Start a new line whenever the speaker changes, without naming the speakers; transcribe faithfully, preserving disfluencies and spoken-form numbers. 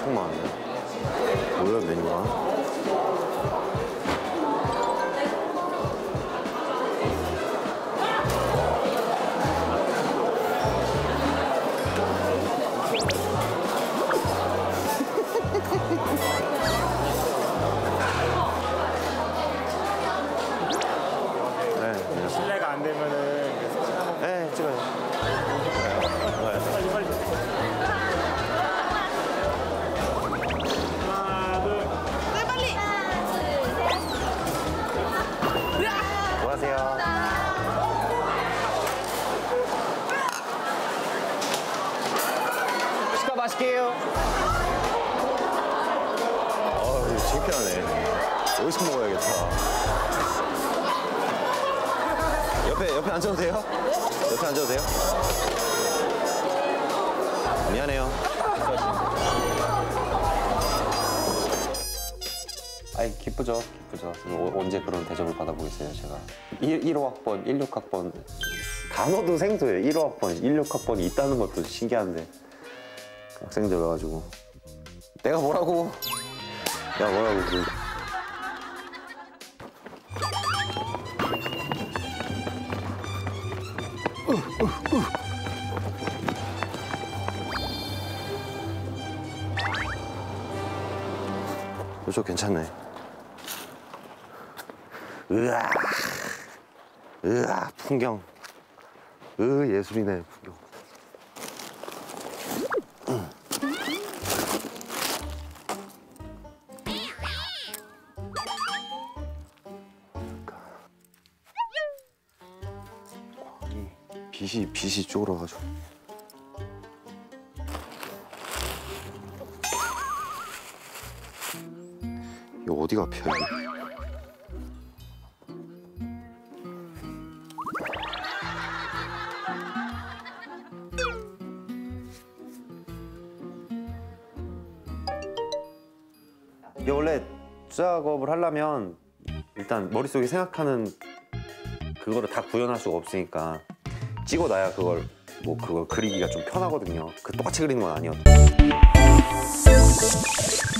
엄청 많은데. 뭐야 메뉴가? 네,
실례가 안 되면은
네, 찍어요.
빨리 빨리. 하나, 둘.
빨리 빨리.
안녕하세요. 식사 맛있게 해요. 아, 이거 창피하네. 여기서 먹어야겠다. 옆에, 옆에 앉아도 돼요? 옆에 앉아도 돼요? 미안해요. 아이, 기쁘죠, 기쁘죠. 언제 그런 대접을 받아보겠어요, 제가. 일호 학번, 일육 학번. 단어도 생소해요. 일호 학번, 일육 학번이 있다는 것도 신기한데. 학생들 와가지고. 내가 뭐라고? 내가 뭐라고 그러지? 저 괜찮네. 으아, 으아, 풍경. 으, 예술이네, 풍경. 음. 광이, 빛이, 빛이 쫄아가지고. 이거 어디가 펴? 이게 원래 작업을 하려면 일단 머릿속에 생각하는 그거를 다 구현할 수가 없으니까 찍어놔야 그걸 뭐 그걸 그리기가 좀 편하거든요. 그 똑같이 그리는 건 아니어도.